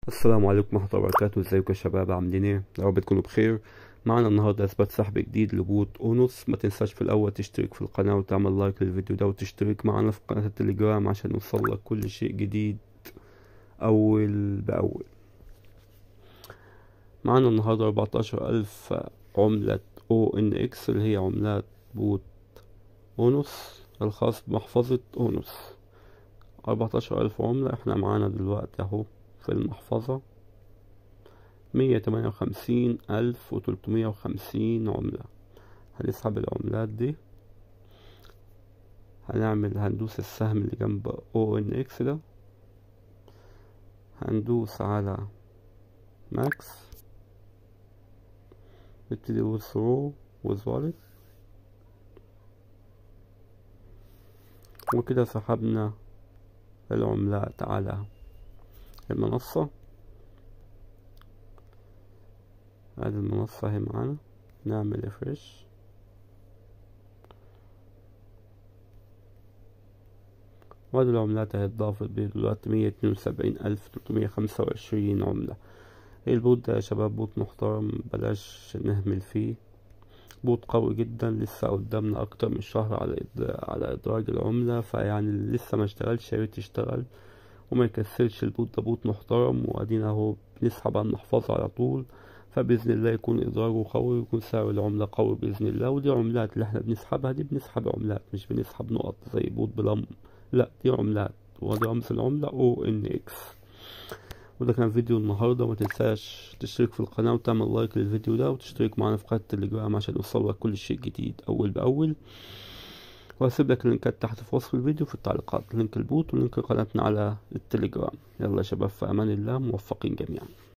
السلام عليكم ورحمة الله وبركاته. ازيكم يا شباب؟ عاملين ايه؟ يا رب تكونوا بخير. معنا النهاردة اثبات سحب جديد لبوت اونوس. ما تنساش في الاول تشترك في القناة وتعمل لايك للفيديو ده وتشترك معنا في قناة التليجرام عشان يوصلك كل شيء جديد اول باول. معنا النهاردة 14,000 عملة ONX اللي هي عملات بوت اونوس الخاص بمحفظة اونوس. 14,000 عملة. احنا معانا دلوقتي اهو في المحفظة 158,350 عملة. هنسحب العملات دي، هندوس السهم اللي جنب ONX ده، هندوس على ماكس، نبتدي وثرو وزوالت، وكده سحبنا العملات على المنصة. ادي المنصة اهي معانا، نعمل ريفريش. وادي العملات اهي اتضافت دلوقتي 172,325 عملة. البوت ده يا شباب بوت محترم، بلاش نهمل فيه. بوت قوي جدا، لسه قدامنا اكتر من شهر على ادراج العملة، فيعني لسه ما اشتغلش ياريت يشتغل وما يكسلش. البوت ده بوت محترم، وادينا اهو بنسحب على المحفظة على طول، فبإذن الله يكون إدراجه قوي ويكون سعر العملة قوي بإذن الله. ودي عملات اللي احنا بنسحبها دي، بنسحب عملات مش بنسحب نقط زي بوت بلم، لا دي عملات. ودي رمز العملة ONX. وده كان فيديو النهاردة. ما تنساش تشترك في القناة وتعمل لايك للفيديو ده وتشترك معنا في قناة التليجرام عشان يوصلك كل شيء جديد أول بأول. وهسيب لك اللينكات تحت في وصف الفيديو في التعليقات، لينك البوت ولينك قناتنا على التليجرام. يلا يا شباب، في أمان الله، موفقين جميعا.